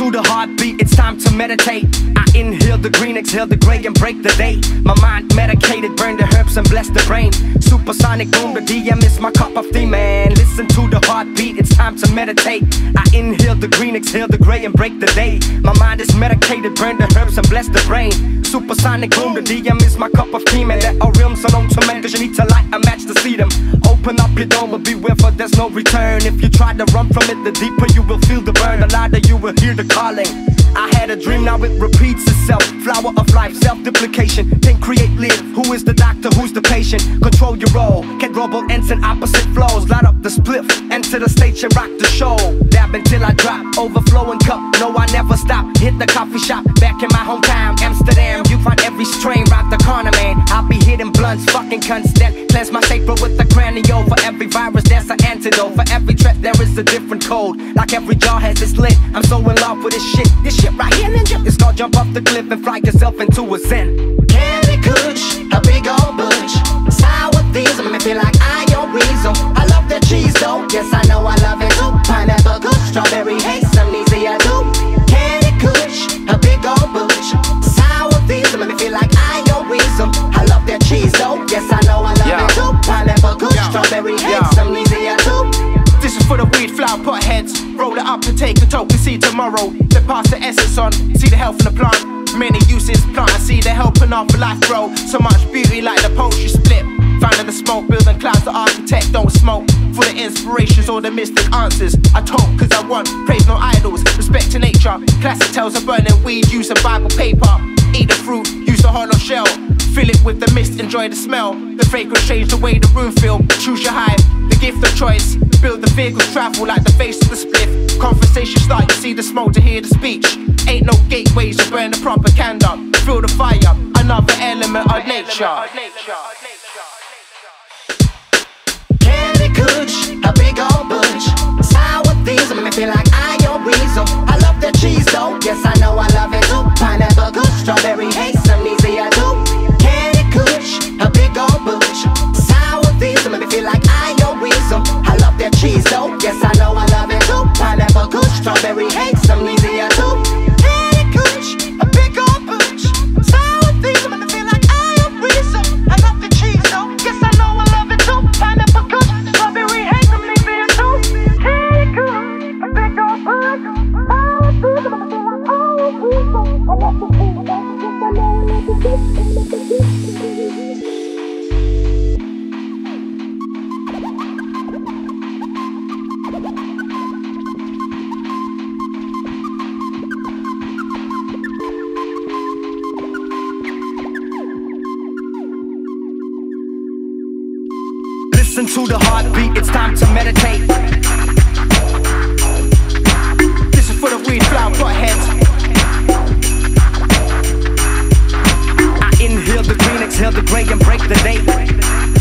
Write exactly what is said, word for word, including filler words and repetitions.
to the heartbeat, it's time to meditate. I inhale the green, exhale the gray, and break the day. My mind medicated, burn the herbs and bless the brain. Supersonic boom, the D M is my cup of tea, man. Listen to the heartbeat, it's time to meditate. I inhale the green, exhale the gray, and break the day. My mind is medicated, burn the herbs and bless the brain. Supersonic boom, the D M is my cup of tea, man. There are realms unknown to man, cause you need to light a match to see them. Open up your dome, but beware for there's no return. If you try to run from it, the deeper you will feel the burn. The louder you will hear the calling. I had a dream, now it repeats itself. Flower of life, self-duplication. Think, create, live. Who is the doctor, who's the patient? Control your role. Can global ends and opposite flows. Light up the spliff, enter the stage and rock the show. Dab until I drop, overflowing cup. No, I never stop. Hit the coffee shop, back in my hometown, Amsterdam. You find every strain, rock the corner, man. I'll be hitting blunts, fucking constant. Cleanse my sacral with the cranial. For every virus, there's an antidote. For every threat, there is a different code. Like every jar has its lid. I'm so in love with this shit. This shit right here, ninja. It's called jump off the cliff and fly yourself into a zen. Candy Kush, a big old bush. Sour things make me feel like I your reason. I love the cheese though, yes I know I love it too. Pineapple Kush, strawberry haze, some easy I do. Candy Kush, a big old bush. Sour things make me feel like I your reason. I love that cheese though, yes I know I love yeah. it too. Pineapple Kush, yeah. strawberry haze, yeah. some easy I do. This is for the weed flower pot heads. Roll it up and take a toke and see tomorrow. Then pass the essence on, see the health of the plant. Many uses plant, I see the helping of life grow. So much beauty like the poultry split. Finding the smoke, building clouds, the architect don't smoke. For the inspirations or the mystic answers. I talk cause I want, praise no idols. Respect to nature, classic tales of burning weed, using Bible paper. Eat the fruit, use the hollow shell. Fill it with the mist, enjoy the smell. The fragrance change the way the room feel. Choose your hive, the gift of choice. Build the vehicles, travel like the face of the spliff. Conversation start, you see the smoke to hear the speech. Ain't no gateways to burn the propaganda. Feel the fire, another element of nature. Candy Kush, a big old bush. Sour things make me feel like I your reason. I love the cheese though, yes I know I love it too. Pineapple Kush, strawberry haze, some easy I do. Candy Kush, a big old bush. Sour things make me feel like I your reason. I love that cheese though, yes I know I love it too. Pineapple Kush, strawberry haze, some easy I do. Candy Kush, a big old bush. Sour things make me feel like I your reason. I love the cheese though, yes I know I love it too. Pineapple Kush, strawberry haze, some easy I do. Candy Kush, a big old bush. Sour things make me feel like I your reason. I love the cheese though, yes I know I love it too. Listen to the heartbeat, it's time to meditate. This is for the weed flower pot heads. I inhale the green, exhale the gray, and break the day.